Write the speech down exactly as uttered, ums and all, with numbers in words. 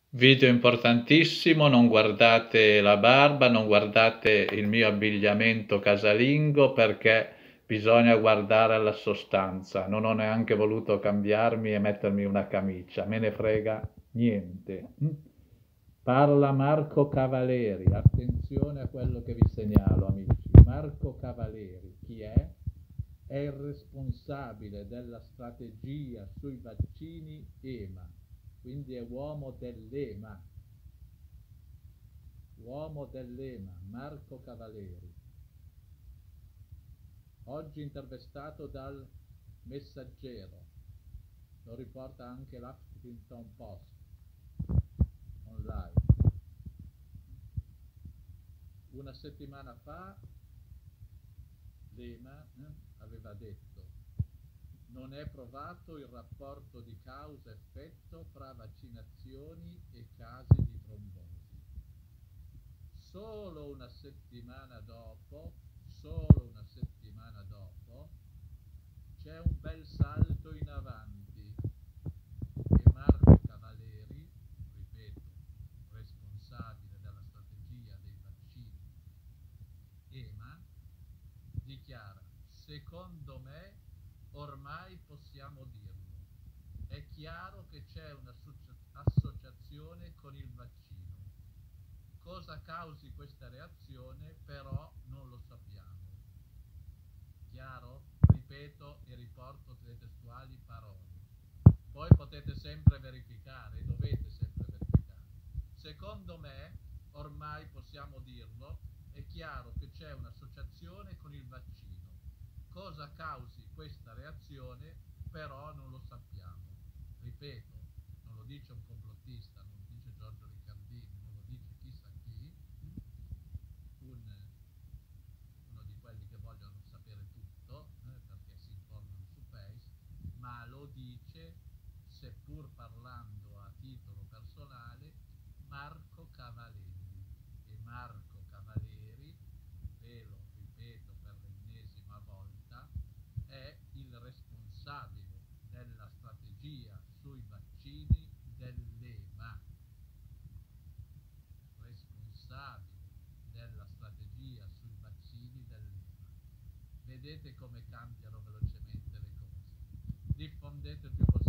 Video importantissimo, non guardate la barba, non guardate il mio abbigliamento casalingo perché bisogna guardare alla sostanza. Non ho neanche voluto cambiarmi e mettermi una camicia, me ne frega niente. Mm? Parla Marco Cavaleri, attenzione a quello che vi segnalo, amici. Marco Cavaleri, chi è? È il responsabile della strategia sui vaccini EMA, quindi è uomo dell'EMA, uomo dell'EMA, Marco Cavaleri, oggi intervistato dal Messaggero, lo riporta anche l'Huffington Post online. Una settimana fa l'EMA eh, aveva detto: non è provato il rapporto di causa-effetto fra vaccinazioni e casi di trombosi. Solo una settimana dopo, solo una settimana dopo, c'è un bel salto in avanti e Marco Cavaleri, ripeto, responsabile della strategia dei vaccini EMA, dichiara: secondo me ormai possiamo dirlo, è chiaro che c'è un'associazione con il vaccino. Cosa causi questa reazione però non lo sappiamo. Chiaro? Ripeto e riporto le testuali parole. Poi potete sempre verificare, dovete sempre verificare. Secondo me, ormai possiamo dirlo, è chiaro che c'è un'associazione con il vaccino. Cosa causi questa reazione però non lo sappiamo. Ripeto, non lo dice un complottista, non lo dice Giorgio Riccardini, non lo dice chissà chi, un, uno di quelli che vogliono sapere tutto, eh, perché si informano su Face, ma lo dice, seppur parlando a titolo personale, Marco Cavaleri. E Marco Cavaleri, ve lo ripeto per l'ennesima volta, è il responsabile della strategia sui vaccini dell'EMA, responsabile della strategia sui vaccini dell'EMA. Vedete come cambiano velocemente le cose. Diffondete il più possibile